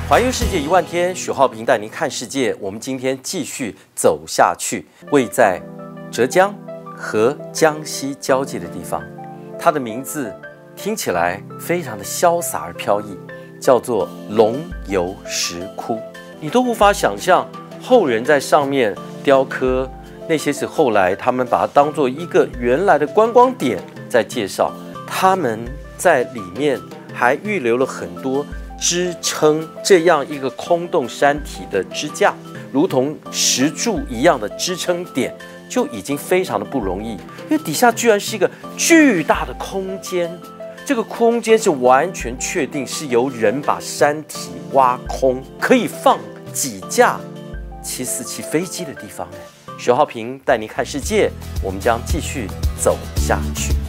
环游世界10000天，许浩平带您看世界。我们今天继续走下去，位在浙江和江西交界的地方，它的名字听起来非常的潇洒而飘逸，叫做龙游石窟。你都无法想象后人在上面雕刻，那些是后来他们把它当做一个原来的观光点在介绍。他们在里面还预留了很多支撑这样一个空洞山体的支架，如同石柱一样的支撑点，就已经非常的不容易，因为底下居然是一个巨大的空间。这个空间是完全确定是由人把山体挖空，可以放几架747飞机的地方。许浩平带您看世界，我们将继续走下去。